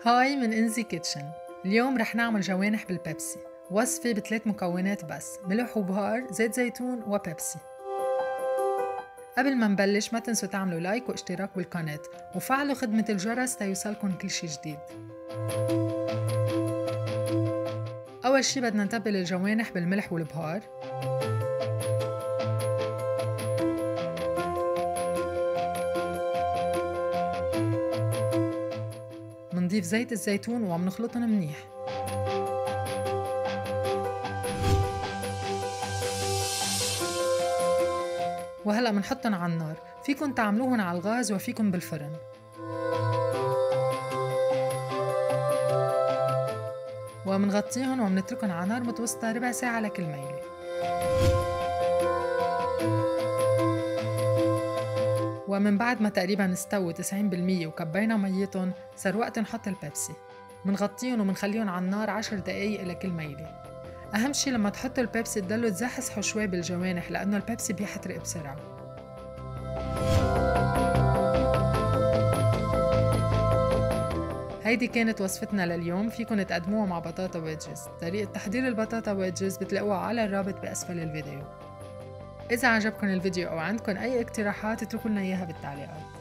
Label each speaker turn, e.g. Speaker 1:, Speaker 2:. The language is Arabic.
Speaker 1: هاي من انزي كيتشن. اليوم رح نعمل جوانح بالبيبسي، وصفة بثلاث مكونات بس: ملح وبهار، زيت زيتون وبيبسي. قبل ما نبلش ما تنسوا تعملوا لايك واشتراك بالقناة وفعلوا خدمة الجرس تيوصلكن كل شي جديد. أول شي بدنا نتبل الجوانح بالملح والبهار. منضيف زيت الزيتون ومنخلطن منيح. وهلأ منحطن على النار، فيكن تعملوهن على الغاز وفيكن بالفرن. ومنغطيهن ومنتركن على نار متوسطة ربع ساعة لكل ميلة. ومن بعد ما تقريبا استووا 90% وكبينا ميتهم، صار وقت نحط البيبسي. منغطيهم ومنخليهم على النار 10 دقايق لكل ميلة. أهم شي لما تحطوا البيبسي تضلوا تزحزحوا شوي بالجوانح لأنه البيبسي بيحترق بسرعة. هيدي كانت وصفتنا لليوم، فيكن تقدموها مع بطاطا ويدجز. طريقة تحضير البطاطا ويدجز بتلاقوها على الرابط بأسفل الفيديو. إذا عجبكن الفيديو أو عندكن أي اقتراحات اتركوا لنا إياها بالتعليقات.